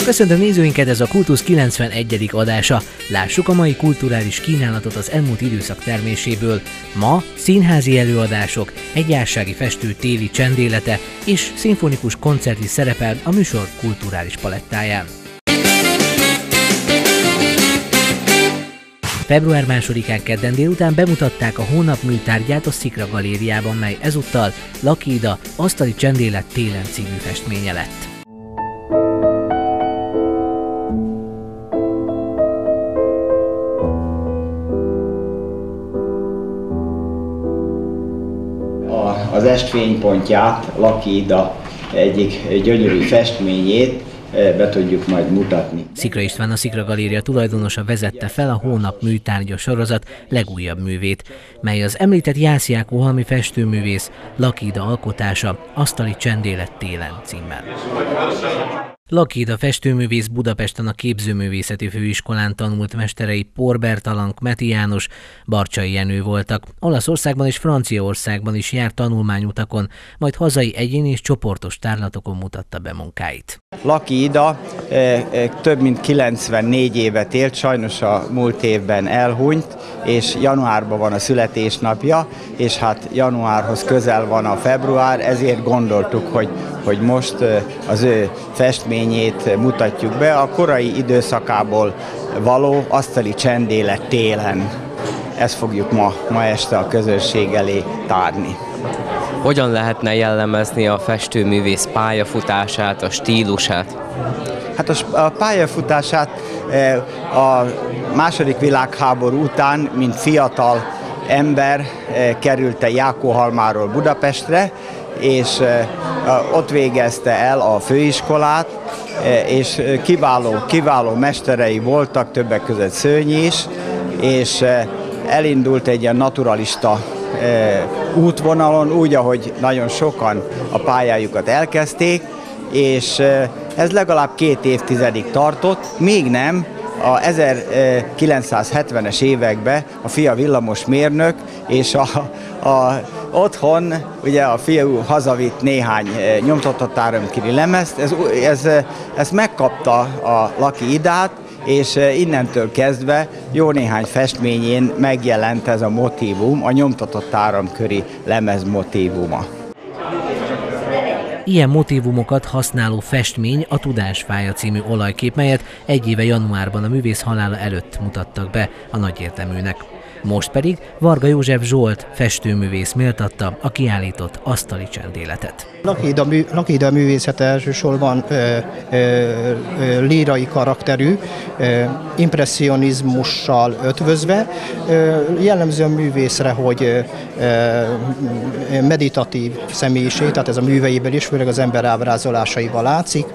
Köszöntöm nézőinket, ez a Kultusz 91. adása. Lássuk a mai kulturális kínálatot az elmúlt időszak terméséből. Ma színházi előadások, egy jársági festő téli csendélete és szimfonikus koncert is szerepel a műsor kulturális palettáján. Február 2-án kedden délután bemutatták a hónap műtárgyát a Szikra Galériában, mely ezúttal Laki Ida asztali csendélet télen című festménye lett. Az est fénypontját, Laki Ida egyik gyönyörű festményét be tudjuk majd mutatni. Szikra István, a Szikra Galéria tulajdonosa vezette fel a Hónap műtárgya sorozat legújabb művét, mely az említett Jász Jákó halmi festőművész Laki Ida alkotása, Asztali csendélet télen címmel. Laki Ida festőművész Budapesten a Képzőművészeti Főiskolán tanult, mesterei Porbert Alank, Meti János, Barcsai Jenő voltak. Olaszországban és Franciaországban is járt tanulmányutakon, majd hazai egyéni és csoportos tárlatokon mutatta be munkáit. Laki Ida több mint 94 évet élt, sajnos a múlt évben elhunyt, és januárban van a születésnapja, és hát januárhoz közel van a február, ezért gondoltuk, hogy most az ő festményét mutatjuk be, a korai időszakából való asztali csendélet télen. Ezt fogjuk ma este a közönség elé tárni. Hogyan lehetne jellemezni a festőművész pályafutását, a stílusát? Hát a pályafutását a II. Világháború után, mint fiatal ember került Jákóhalmáról Budapestre, és ott végezte el a főiskolát, és kiváló mesterei voltak, többek között Szőnyi is, és elindult egy ilyen naturalista útvonalon, úgy, ahogy nagyon sokan a pályájukat elkezdték, és ez legalább 2 évtizedig tartott, még nem a 1970-es években a fia villamosmérnök, és otthon ugye a fiú hazavitt néhány nyomtatott áramkiri lemezt, ez megkapta a Laki Idát, és innentől kezdve jó néhány festményén megjelent ez a motívum, a nyomtatott áramköri lemez motívuma. Ilyen motívumokat használó festmény a Tudásfája című olajkép, melyet egy éve januárban a művész halála előtt mutattak be a Nagyérteműnek. Most pedig Varga József Zsolt festőművész méltatta a kiállított asztali csendéletet. Laki Ida művészete elsősorban lírai karakterű, impresszionizmussal ötvözve. Jellemző a művészre, hogy meditatív személyiség, tehát ez a műveiből is, főleg az ember ábrázolásaiban látszik.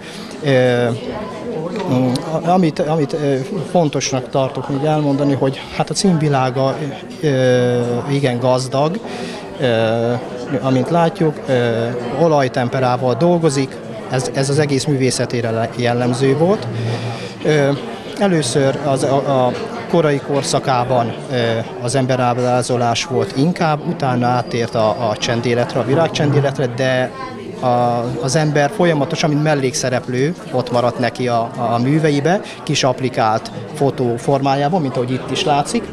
Amit fontosnak tartok még elmondani, hogy hát a címvilága igen gazdag, amint látjuk, olajtemperával dolgozik, ez az egész művészetére jellemző volt. Először a korai korszakában az emberábrázolás volt inkább, utána átért a csendéletre, a virágcsendéletre, de az ember folyamatosan, mint mellékszereplő, ott maradt neki a műveibe, kis applikált fotó formájában, mint ahogy itt is látszik.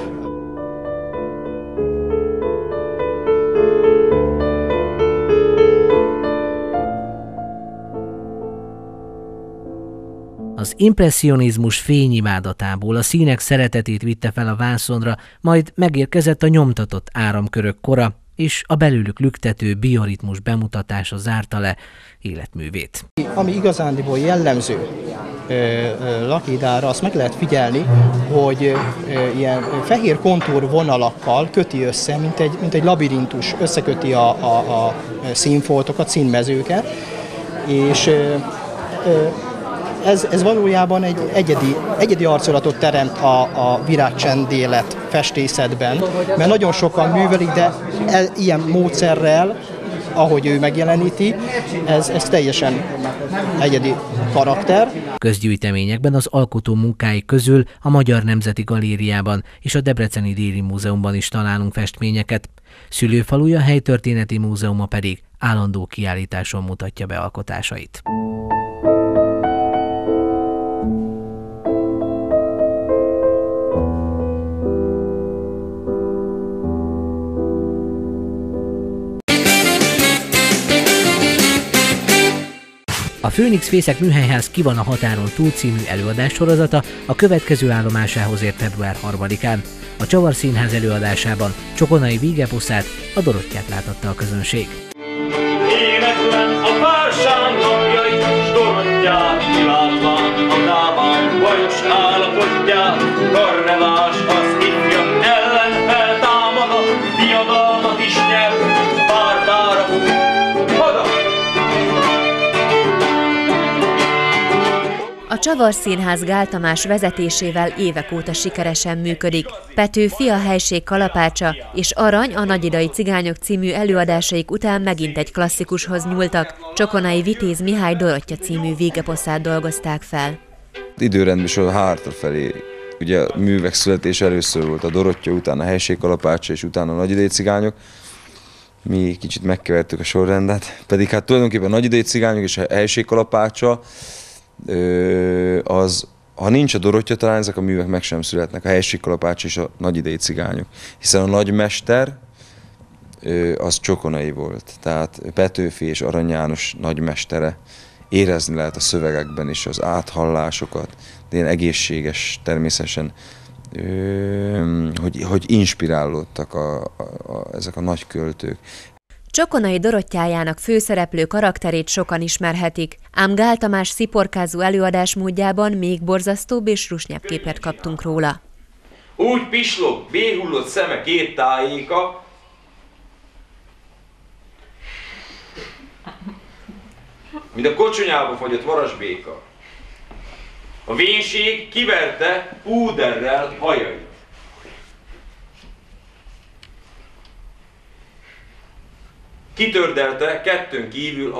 Az impresszionizmus fényimádatából a színek szeretetét vitte fel a vászonra, majd megérkezett a nyomtatott áramkörök kora, és a belőlük lüktető bioritmus bemutatása zárta le életművét. Ami igazándiból jellemző Laki Idára, azt meg lehet figyelni, hogy ilyen fehér kontúr vonalakkal köti össze, mint egy labirintus, összeköti a színfoltokat, színmezőket, és ez valójában egy egyedi arculatot teremt a virágcsendélet festészetben, mert nagyon sokan művelik, de ilyen módszerrel, ahogy ő megjeleníti, ez teljesen egyedi karakter. Közgyűjteményekben az alkotó munkái közül a Magyar Nemzeti Galériában és a Debreceni Déri Múzeumban is találunk festményeket. Szülőfaluja Helytörténeti Múzeuma pedig állandó kiállításon mutatja be alkotásait. A Főnix Fészek Műhelyház Ki van a határon túl című előadássorozata a következő állomásához ért február 3-án. A Csavar Színház előadásában Csokonai Vígeposzát, a Dorottyát láttatta a közönség. Éneklen a párság napjait, s Dorottyát kilátván a dáván bajos állapotját, karnevás az ifjak ellen feltámad, a diadalmat is nyert, párdára oda! A Csavar Színház Gál Tamás vezetésével évek óta sikeresen működik. Petőfi, a helység kalapácsa és Arany, a Nagyidai Cigányok című előadásaik után megint egy klasszikushoz nyúltak. Csokonai Vitéz Mihály Dorottya című Vígeposzát dolgozták fel. Időrendben sorol hátrafelé. Ugye a művek születése először volt a Dorottya, utána a helység kalapácsa és utána a Nagyidai Cigányok. Mi kicsit megkevertük a sorrendet, pedig hát tulajdonképpen a Nagyidai Cigányok és a helység kalapácsa, ha nincs a Dorottya, talán ezek a művek meg sem születnek, a helység kalapács és a Nagyidai Cigányok. Hiszen a nagymester az Csokonai volt, tehát Petőfi és Arany János nagymestere. Érezni lehet a szövegekben is az áthallásokat, de ilyen egészséges természetesen, hogy inspirálódtak ezek a nagy költők. Csokonai Dorottyájának főszereplő karakterét sokan ismerhetik, ám Gál Tamás sziporkázó előadásmódjában még borzasztóbb és rusnyabb képet kaptunk róla. Úgy pislog, béhullott szeme két tájéka, mint a kocsonyába fagyott varasbéka. A vénség kiverte púderrel hajait. Kitördelte kettőn kívül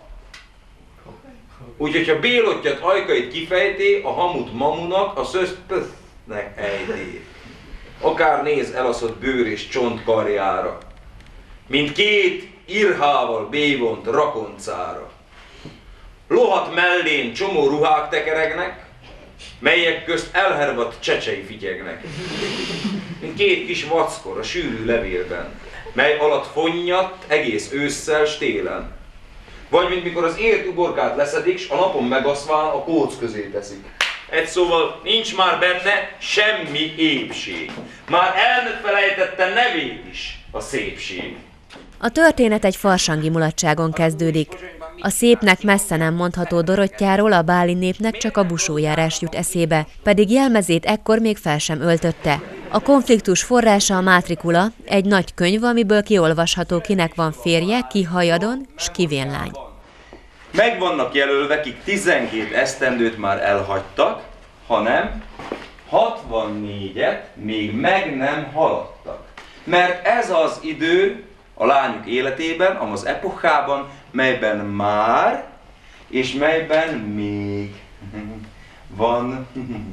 úgyhogy ha Bélottyat ajkait kifejté, a hamut mamunak, a szözpösznek ejté. Akár néz elaszott bőr és csont karjára, mint két irhával bévont rakoncára. Lohat mellén csomó ruhák tekeregnek, melyek közt elhervadt csecsei fityegnek. Mint két kis vackor a sűrű levélben, mely alatt fonnyadt egész ősszel s télen. Vagy mint mikor az ért uborkát leszedik, s a napon megaszván a kóc közé teszik. Egy szóval nincs már benne semmi épség. Már elfelejtette nevét is a szépség. A történet egy farsangi mulatságon kezdődik. A szépnek messze nem mondható Dorottyáról a báli népnek csak a busójárás jut eszébe, pedig jelmezét ekkor még fel sem öltötte. A konfliktus forrása a Mátrikula, egy nagy könyv, amiből kiolvasható, kinek van férje, ki hajadon, s ki vénlány. Meg vannak jelölve, kik 12 esztendőt már elhagytak, hanem 64-et még meg nem haladtak. Mert ez az idő a lányok életében, az epochában, melyben már és melyben még van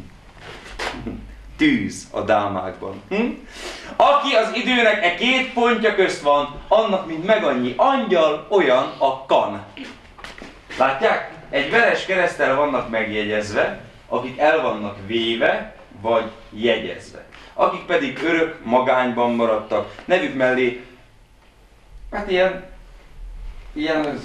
tűz a dámákban. Aki az időnek e két pontja közt van, annak mint megannyi angyal, olyan a kan. Látják? Egy veres kereszttel vannak megjegyezve, akik el vannak véve vagy jegyezve. Akik pedig örök magányban maradtak, nevük mellé, hát ilyen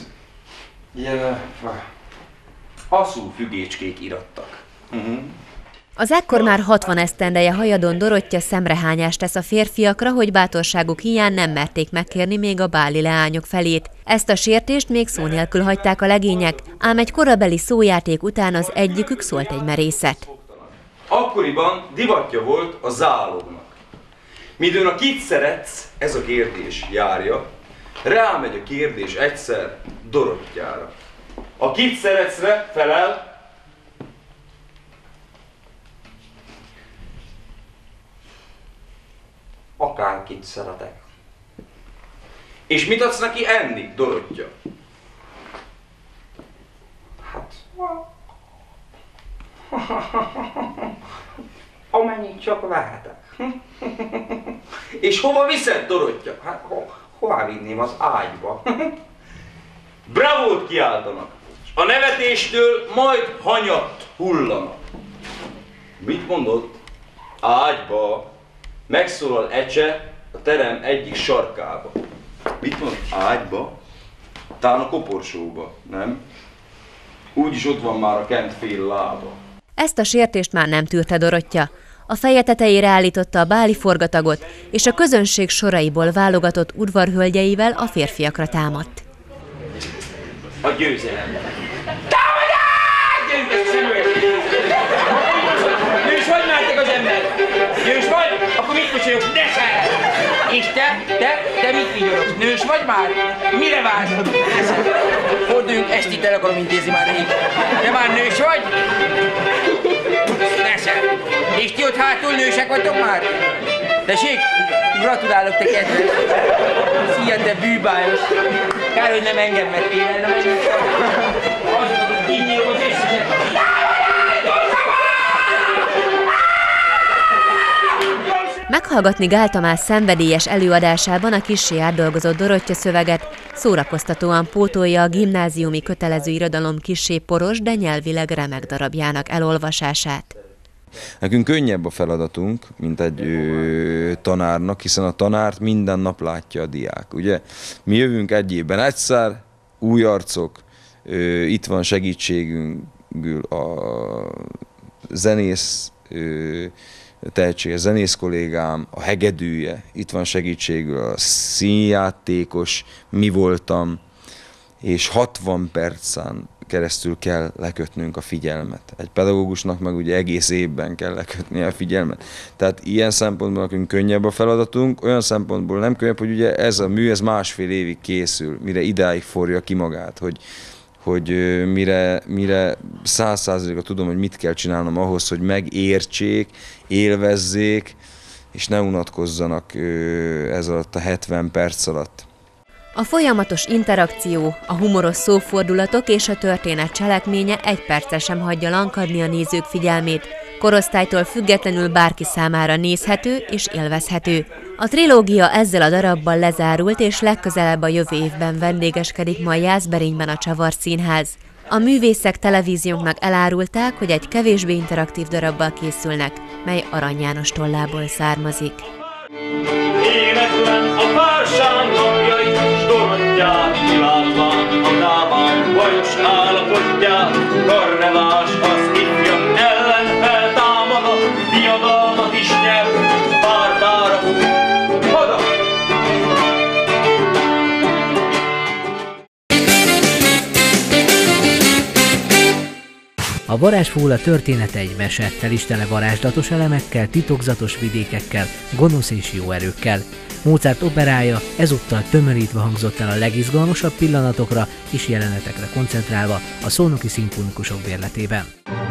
haszú fügécskék irattak. Az ekkor már 60 esztendeje hajadon Dorottya szemrehányást tesz a férfiakra, hogy bátorságuk hiány nem merték megkérni még a báli leányok felét. Ezt a sértést még szó nélkül hagyták a legények, ám egy korabeli szójáték után az egyikük szólt egy merészet. Akkoriban divatja volt a zálognak. Midőn a kit szeretsz, ez a kérdés járja, rámegy a kérdés egyszer Dorottyára. A kit szeretszre felel, akárkit szeretek. És mit adsz neki enni, Dorottya? Hát... amennyit csak vehetek. És hova viszed, Dorottya? Hát hová vinném, az ágyba? Bravót kiáltanak, a nevetéstől majd hanyatt hullanak. Mit mondott? Ágyba. Megszólal Ecse a terem egyik sarkába. Mit mond? Ágyba? Talán a koporsóba, nem? úgyis ott van már a Kent fél lába. Ezt a sértést már nem tűrte Dorottya. A feje tetejére állította a báli forgatagot, és a közönség soraiból válogatott udvarhölgyeivel a férfiakra támadt. A győzelem. Támadás! Győztek szemüveg! Nős vagy már te az ember? Nős vagy? Akkor mit mosolyogsz? De se! És te mit vigyorogsz? Nős vagy már? Mire vársz? Forduljunk, estit el akarom intézni már rég. Te már nős vagy? De se! És ti ott hátul nősek vagytok már? Tessék? Gratulálok, te kedves! Szia, te bűbájos! Kár, hogy nem engem vettél el, nem engem. Azok, így nyilvos összesen. Meghallgatni Gál Tamás szenvedélyes előadásában a kissé átdolgozott Dorottya szöveget szórakoztatóan pótolja a gimnáziumi kötelező irodalom kissé poros, de nyelvileg remek darabjának elolvasását. Nekünk könnyebb a feladatunk, mint egy tanárnak, hiszen a tanárt minden nap látja a diák. Ugye? Mi jövünk egy évben egyszer, új arcok, itt van segítségünkül a zenész tehetséges zenész kollégám, a hegedűje, itt van segítségül a színjátékos, mi voltam, és 60 percen keresztül kell lekötnünk a figyelmet. Egy pedagógusnak meg ugye egész évben kell lekötni a figyelmet. Tehát ilyen szempontból nekünk könnyebb a feladatunk, olyan szempontból nem könnyebb, hogy ugye ez a mű, ez másfél évig készül, mire idáig forja ki magát, hogy mire 100%-ra tudom, hogy mit kell csinálnom ahhoz, hogy megértsék, élvezzék, és ne unatkozzanak ez alatt a 70 perc alatt. A folyamatos interakció, a humoros szófordulatok és a történet cselekménye egy percre sem hagyja lankadni a nézők figyelmét. Korosztálytól függetlenül bárki számára nézhető és élvezhető. A trilógia ezzel a darabbal lezárult, és legközelebb a jövő évben vendégeskedik majd Jászberényben a Csavar Színház. A művészek televíziónknak elárulták, hogy egy kevésbé interaktív darabbal készülnek, mely Arany János tollából származik. Éneklen a pársány napjait, s Dorottyát kilátván hadában bajos állapotját, karnevás az ifja ellen feltámad, a diadalmat is nyer, pártára fut, haza! A Varázsfúla története egy mese, tel is tele varázslatos elemekkel, titokzatos vidékekkel, gonosz és jó erőkkel. Mozart operája ezúttal tömörítve hangzott el a legizgalmasabb pillanatokra és jelenetekre koncentrálva a Szolnoki Szimfonikusok bérletében.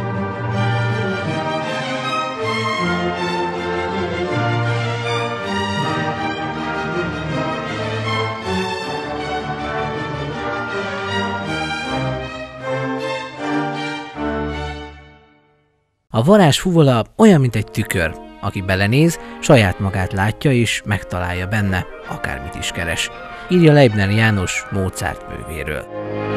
A varázsfuvola olyan, mint egy tükör. Aki belenéz, saját magát látja és megtalálja benne, akármit is keres. Írja Leibner János Mozart művéről.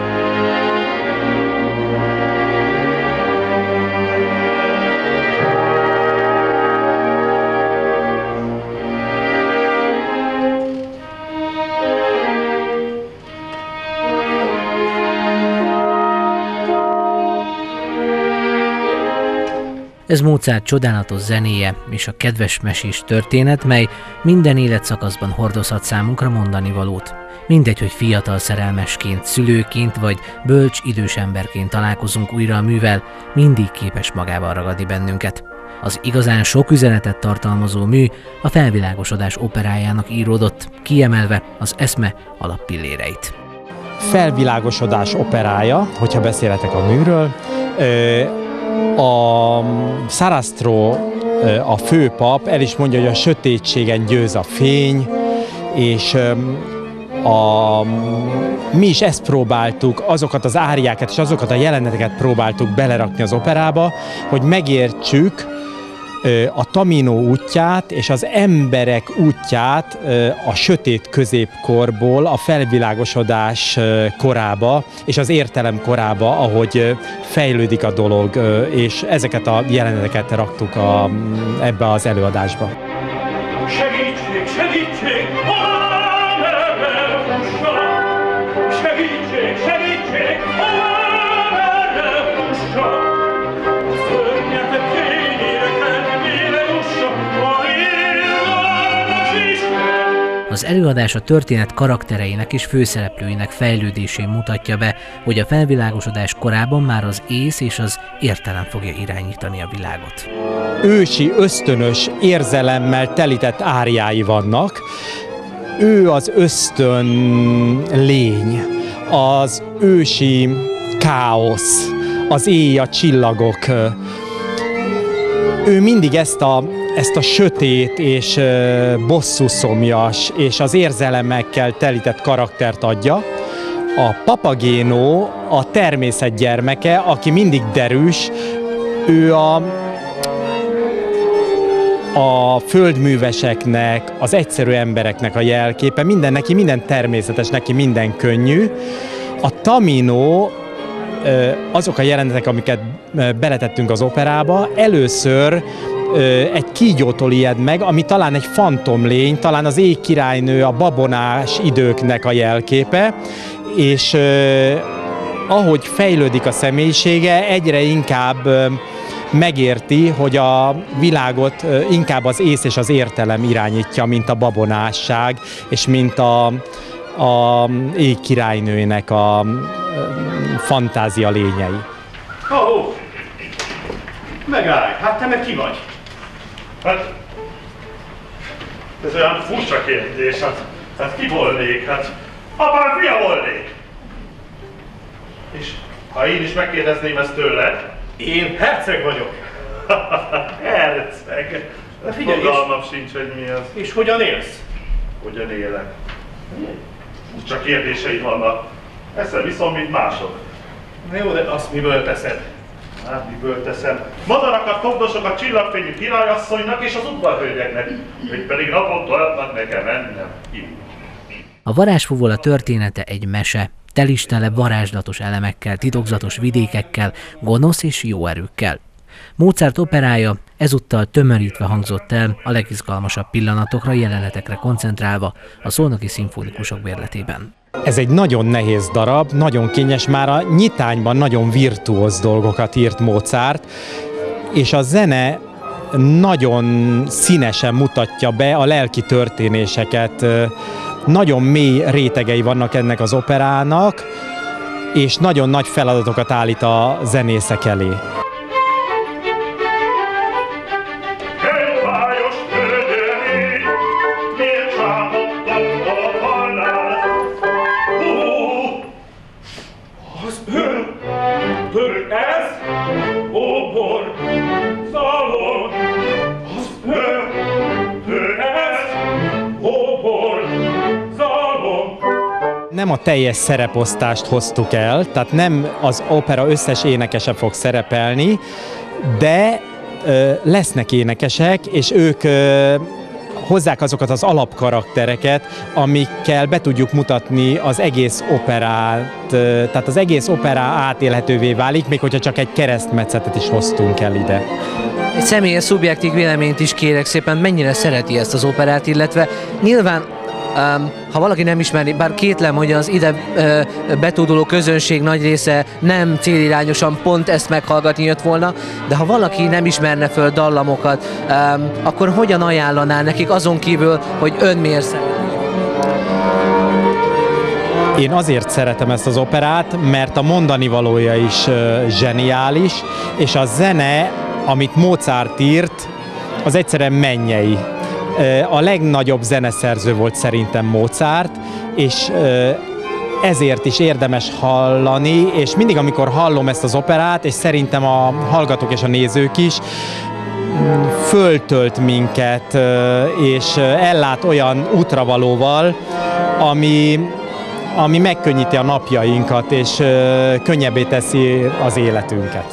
Ez Mozart csodálatos zenéje és a kedves mesés történet, mely minden életszakaszban hordozhat számunkra mondanivalót. Mindegy, hogy fiatal szerelmesként, szülőként vagy bölcs idős emberként találkozunk újra a művel, mindig képes magával ragadni bennünket. Az igazán sok üzenetet tartalmazó mű a Felvilágosodás operájának íródott, kiemelve az eszme alappilléreit. Felvilágosodás operája, hogyha beszéletek a műről, a Sarastro, a főpap el is mondja, hogy a sötétségen győz a fény, és mi is ezt próbáltuk, azokat az áriákat és azokat a jeleneteket próbáltuk belerakni az operába, hogy megértsük a Tamino útját és az emberek útját a sötét középkorból a felvilágosodás korába és az értelem korába, ahogy fejlődik a dolog, és ezeket a jeleneteket raktuk ebbe az előadásba. Segítség, segítség! Segítség, segítség! Az előadás a történet karaktereinek és főszereplőinek fejlődésén mutatja be, hogy a felvilágosodás korában már az ész és az értelem fogja irányítani a világot. Ősi, ösztönös érzelemmel telített áriái vannak. Ő az ösztön lény, az ősi káosz, az éj, a csillagok. Ő mindig ezt a sötét és bosszúszomjas és az érzelemmekkel telített karaktert adja. A Papagéno a természet gyermeke, aki mindig derűs, ő a földműveseknek, az egyszerű embereknek a jelképe, neki minden természetes, neki minden könnyű. A Tamino, azok a jelenetek, amiket beletettünk az operába, először egy kígyótól ijed meg, ami talán egy fantomlény, talán az éj királynő, a babonás időknek a jelképe, és ahogy fejlődik a személyisége, egyre inkább megérti, hogy a világot inkább az ész és az értelem irányítja, mint a babonásság, és mint a éj királynőnek a fantázia lényei. Ó, megállj, hát te meg ki vagy? Hát, ez olyan furcsa kérdés, hát ki volnék? Hát, apám fia volnék! És ha én is megkérdezném ezt tőled, én herceg vagyok. Herceg? Fogalmam sincs, hogy mi az. És hogyan élsz? Hogyan élek? Csak kérdéseid vannak. Eszem viszont, mint mások. Na jó, de azt miből teszed? Hát miből teszem? Madarakat fogdosok a csillagfényű királyasszonynak és az udvarhölgyeknek, hogy pedig naponta adnak nekem mennem ki. A varázsfuvola története egy mese, telistele varázslatos elemekkel, titokzatos vidékekkel, gonosz és jó erőkkel. Mozart operája ezúttal tömörítve hangzott el, a legizgalmasabb pillanatokra, jelenetekre koncentrálva a Szolnoki Szimfonikusok bérletében. Ez egy nagyon nehéz darab, nagyon kényes, már a nyitányban nagyon virtuóz dolgokat írt Mozart, és a zene nagyon színesen mutatja be a lelki történéseket. Nagyon mély rétegei vannak ennek az operának, és nagyon nagy feladatokat állít a zenészek elé. Nem a teljes szereposztást hoztuk el, tehát nem az opera összes énekese fog szerepelni, de lesznek énekesek, és ők hozzák azokat az alapkaraktereket, amikkel be tudjuk mutatni az egész operát, tehát az egész opera átélhetővé válik, még hogyha csak egy keresztmetszetet is hoztunk el ide. Egy személyes, szubjektív véleményt is kérek szépen, mennyire szereti ezt az operát, illetve nyilván ha valaki nem ismeri, bár kétlem, hogy az ide betóduló közönség nagy része nem célirányosan pont ezt meghallgatni jött volna, de ha valaki nem ismerne föl dallamokat, akkor hogyan ajánlaná nekik azon kívül, hogy ön miért szereti? Én azért szeretem ezt az operát, mert a mondani valója is zseniális, és a zene, amit Mozart írt, az egyszerűen mennyei. A legnagyobb zeneszerző volt szerintem Mozart, és ezért is érdemes hallani, és mindig, amikor hallom ezt az operát, és szerintem a hallgatók és a nézők is, föltölt minket, és ellát olyan útravalóval, ami megkönnyíti a napjainkat, és könnyebbé teszi az életünket.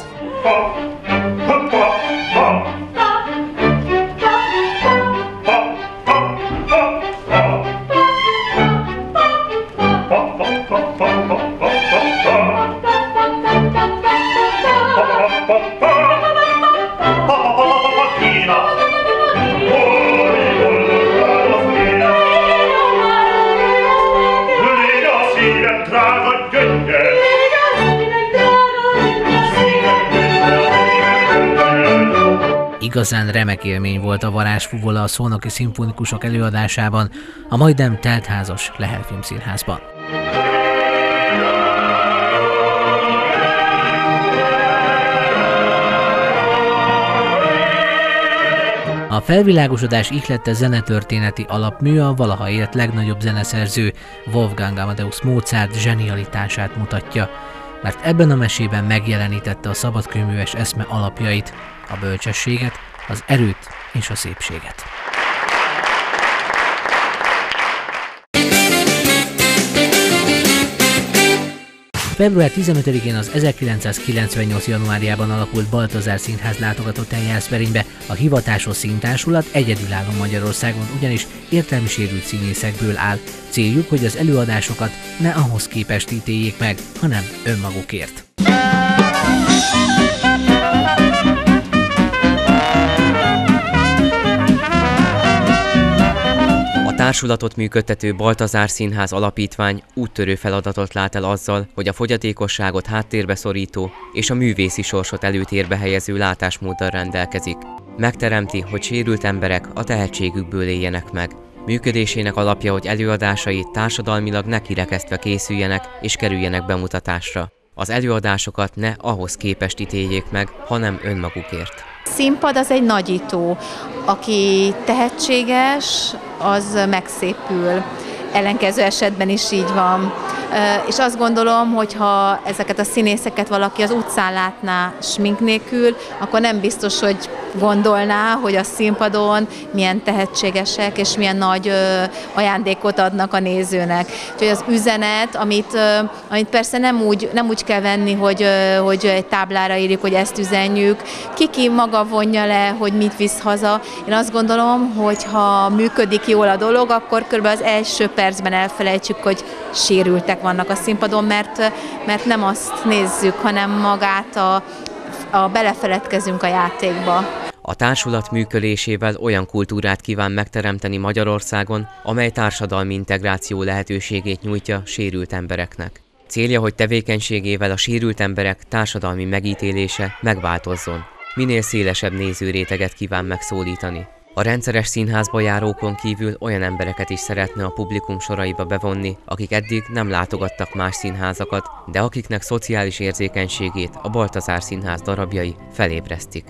Szívem, Igazán remek élmény volt a Varázsfuvola a Szolnoki Szimfonikusok előadásában, a majdnem teltházas Lehel Filmszínházban. A felvilágosodás ihlette zenetörténeti alapmű a valaha élt legnagyobb zeneszerző Wolfgang Amadeus Mozart zsenialitását mutatja, mert ebben a mesében megjelenítette a szabadkőműves eszme alapjait, a bölcsességet, az erőt és a szépséget. Február 15-én az 1998. januárjában alakult Baltazár Színház látogatott el Jászberénybe, a hivatásos színtársulat egyedülálló Magyarországon, ugyanis értelmi sérült színészekből áll. Céljuk, hogy az előadásokat ne ahhoz képest ítéljék meg, hanem önmagukért. A társulatot működtető Baltazár Színház Alapítvány úttörő feladatot lát el azzal, hogy a fogyatékosságot háttérbe szorító és a művészi sorsot előtérbe helyező látásmóddal rendelkezik. Megteremti, hogy sérült emberek a tehetségükből éljenek meg. Működésének alapja, hogy előadásai társadalmilag nekirekesztve készüljenek és kerüljenek bemutatásra. Az előadásokat ne ahhoz képest ítéljék meg, hanem önmagukért. Színpad az egy nagyító. Aki tehetséges, az megszépül. Ellenkező esetben is így van. És azt gondolom, hogy ha ezeket a színészeket valaki az utcán látná smink nélkül, akkor nem biztos, hogy gondolná, hogy a színpadon milyen tehetségesek és milyen nagy ajándékot adnak a nézőnek. Úgyhogy az üzenet, amit persze nem úgy kell venni, hogy egy táblára írjuk, hogy ezt üzenjük, ki maga vonja le, hogy mit visz haza. Én azt gondolom, hogy ha működik jól a dolog, akkor körülbelül az első percben elfelejtsük, hogy sérültek vannak a színpadon, mert nem azt nézzük, hanem magát belefeledkezünk a játékba. A társulat működésével olyan kultúrát kíván megteremteni Magyarországon, amely társadalmi integráció lehetőségét nyújtja sérült embereknek. Célja, hogy tevékenységével a sérült emberek társadalmi megítélése megváltozzon. Minél szélesebb nézőréteget kíván megszólítani. A rendszeres színházba járókon kívül olyan embereket is szeretne a publikum soraiba bevonni, akik eddig nem látogattak más színházakat, de akiknek szociális érzékenységét a Baltazár Színház darabjai felébresztik.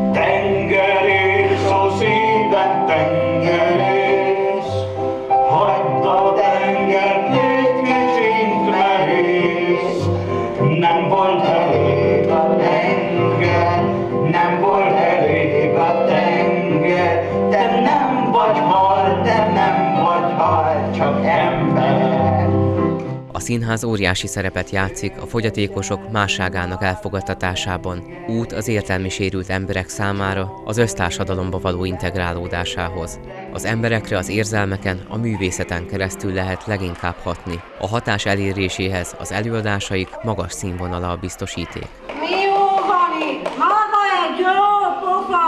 Tengerész, ó szíven tengerész, hagyd a tenger, légy kicsit nehéz. Nem volt elég a tenger, nem volt elég a tenger. Te nem vagy hal, te nem vagy hal, csak ember. A színház óriási szerepet játszik a fogyatékosok másságának elfogadtatásában, út az értelmi sérült emberek számára az össztársadalomba való integrálódásához. Az emberekre az érzelmeken, a művészeten keresztül lehet leginkább hatni. A hatás eléréséhez az előadásaik magas színvonala a biztosíték. Mi jó van itt? Maga egy jó pofa!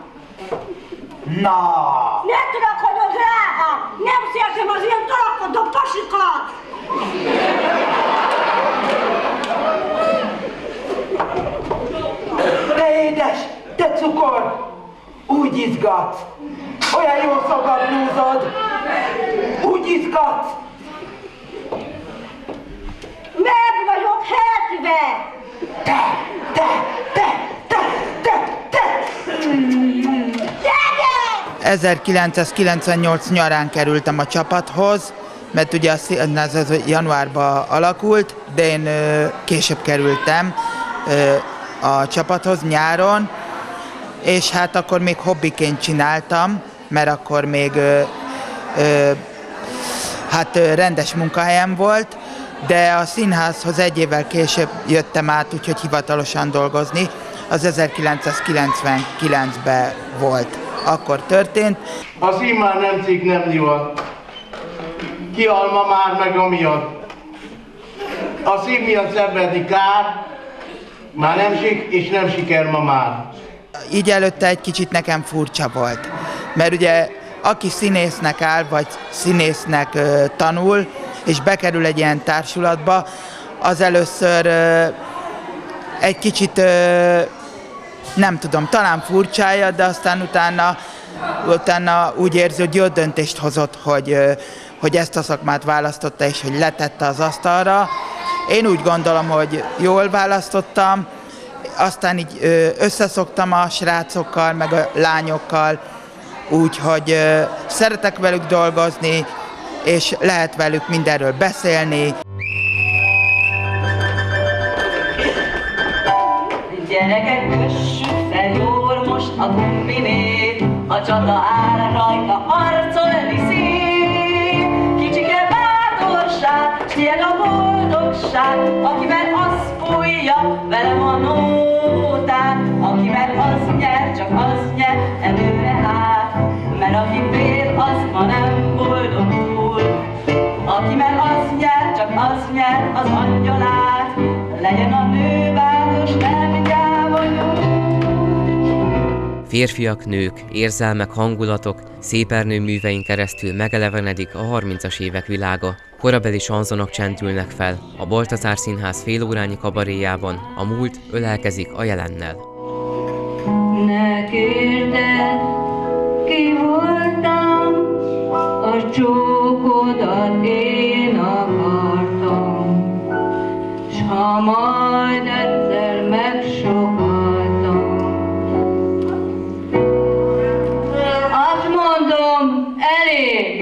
Na! Ne tudok, hogy az drága! Nem szeretem az ilyen tolakodó pasikat! Te édes, te cukor! Úgy izgatsz! Olyan jól szag a blúzod! Úgy izgatsz! Meg vagyok 70! 1998 nyarán kerültem a csapathoz, mert ugye ez januárban alakult, de én később kerültem a csapathoz nyáron, és hát akkor még hobbiként csináltam, mert akkor még rendes munkahelyem volt, de a színházhoz egy évvel később jöttem át, úgyhogy hivatalosan dolgozni. Az 1999-ben volt. Akkor történt. A szín már nem cikk, nem divat. Kialma már meg amiatt. A szín miatt szenvedni kár, már nem sik és nem siker ma már. Így előtte egy kicsit nekem furcsa volt, mert ugye aki színésznek áll, vagy színésznek tanul, és bekerül egy ilyen társulatba, az először egy kicsit nem tudom, talán furcsája, de aztán utána úgy érzi, hogy jó döntést hozott, hogy ezt a szakmát választotta, és hogy letette az asztalra. Én úgy gondolom, hogy jól választottam, aztán így összeszoktam a srácokkal, meg a lányokkal, úgyhogy szeretek velük dolgozni, és lehet velük mindenről beszélni. Gyerekek, kössük fel jól most a gumbinét, a csata áll rajta harcolni szép. Kicsike bátorság, s tiéd a boldogság, akivel az fújja velem a nótát, akivel az nyer, csak az nyer előre hát, mert aki fél, az ma nem boldogul. Akivel az nyer, csak az nyer az angyalát, legyen a nő bátos, nem gyávolyul. Férfiak, nők, érzelmek, hangulatok, szépernő művein keresztül megelevenedik a 30-as évek világa. Korabeli sanzonok csendülnek fel, a Baltazár Színház félórányi kabaréjában a múlt ölelkezik a jelennel. Ne kérdedd, ki voltam, a csókodat én akartam, s ha majd egyszer megsokaltam, azt mondom, elég!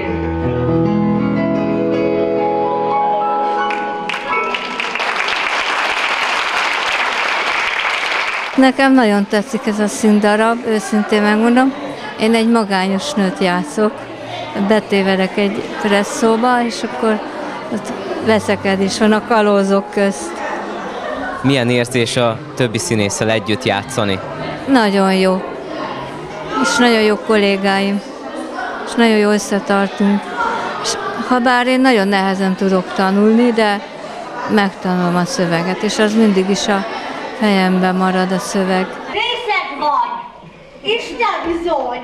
Nekem nagyon tetszik ez a színdarab, őszintén megmondom. Én egy magányos nőt játszok, betévedek egy presszóba, és akkor ott veszekedés van a kalózok közt. Milyen érzés a többi színésszel együtt játszani? Nagyon jó. És nagyon jó kollégáim. És nagyon jó összetartunk. És habár én nagyon nehezen tudok tanulni, de megtanulom a szöveget, és az mindig is a fejemben marad a szöveg. Részeg vagy! Isten bizony!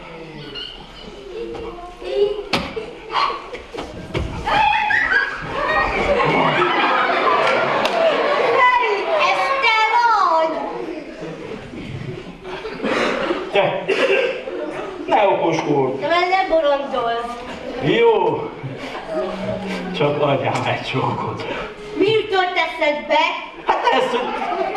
Feri, ez te vagy! Te! Ne okoskodj! De mert ne bolondozz! Jó! Csak adjál egy csókot. Mi jutott eszedbe? Hát ez, hogy...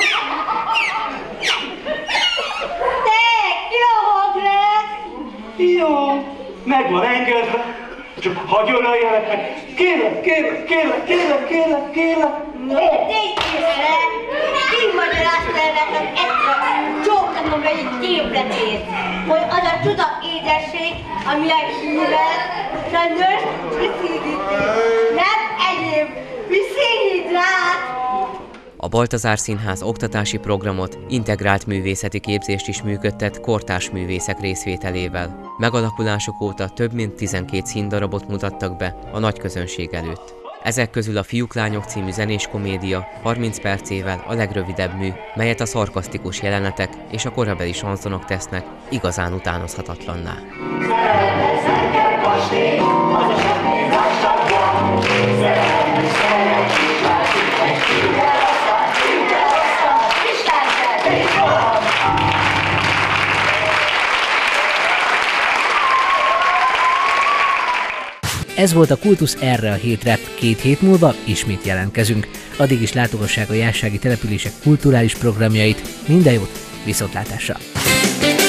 Te, kilahod le! Jó, meg van engedve. Csak hagyj öleljelek meg. Kérlek, kérlek, kérlek, kérlek, kérlek, kérlek. Tégy készre! Kimagyarázta nekem egyszer csóknatom egy képletét, hogy az a csuda édesség, ami a hívet, sajnos viszínhidrát. Nem egyéb, viszínhidrát! A Baltazár Színház oktatási programot, integrált művészeti képzést is működtet kortárs művészek részvételével. Megalakulásuk óta több mint 12 színdarabot mutattak be a nagy közönség előtt. Ezek közül a Fiúk-lányok című zenés komédia 30 percével a legrövidebb mű, melyet a szarkasztikus jelenetek és a korabeli sanzonok tesznek igazán utánozhatatlanná. Ez volt a Kultusz erre a hétre. 2 hét múlva ismét jelentkezünk. Addig is látogassák a jászsági települések kulturális programjait. Minden jót, viszontlátásra!